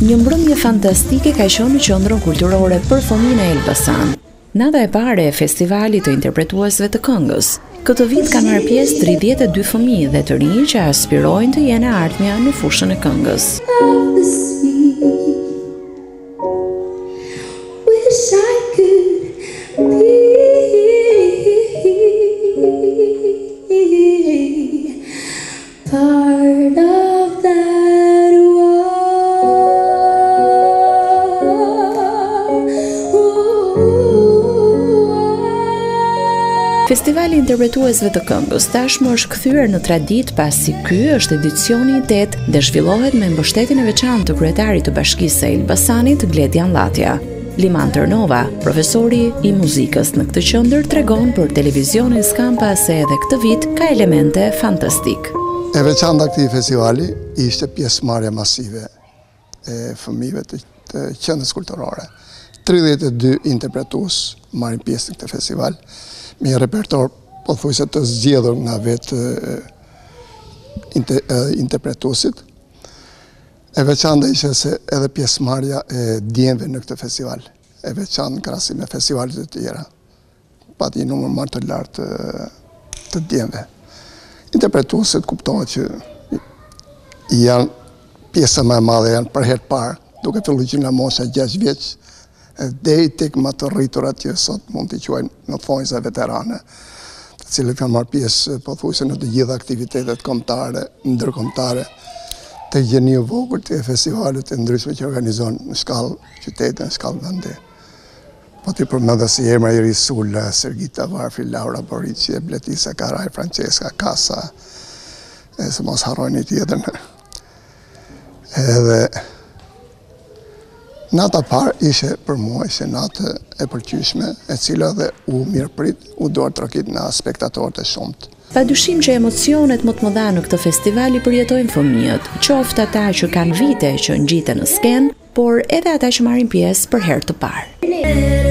Një mbrëmje fantastike ka qenë në qendrën kulturore për fëmijën e Elbasan. Nata e parë e Festivalit të Interpretuesve të Këngës. Këtë vit kanë marrë pjesë 32 fëmijë dhe të rinj që aspirojnë të jenë ardhmja në fushën e këngës. Festivali Interpretuesve të Këngës tashmë është kthyer në traditë pasi ky është edicioni i 8 dhe zhvillohet me mbështetjen e veçantë të kryetarit të Bashkisë së Elbasanit, Gledian Llatja. Liman Tërnova, profesori i muzikës në këtë qendër, tregon për televizionin SKAMPA se edhe këtë vit ka elemente fantastik. E veçanta këtij festivali ishte pjesëmarrja masive e fëmijëve të qendrës kulturore. 32 interpretues marrin pjesë në këtë festival, me një repertor pothuajse të zgjedhur nga vetë interpretuesit. E veçanta ishte se edhe pjesëmarrja e djemve në këtë festival, e veçantë në krahasim me festivalet e tjera. Pati një numër më të lartë të djemve. Interpretuesit kuptohet që janë pjesa më e madhe, janë për herë të parë, duke filluar që nga mosha 6 vjeç, deri tek më të rriturat që sot mund t'i quajnë në thonjza veterane, të cilët kanë marrë pjesë pothuajse në të gjitha aktivitetet kombëtare, ndërkombëtare, të gjeni vogël të festivalet e ndryshme që organizon në shkallë qytete, në shkallë vende. Po t'i përmendë si emra Iris Sula, Sergita Varfi, Laura Borici, Bletisa Karaj, Francesca Casa, e se mos harroj një tjetër. Edhe nata parë ishe për mua, ishe natë e pëlqyeshme, e cila dhe u mirëprit, u duartërokit nga spektatorët e shumët. Padyshim që emocionet më të mëdha në këtë festival i përjetojnë fëmijët, qoftë ata që kanë vite që ngjiten në skenë, por edhe ata që marrin pjesë për herë të parë.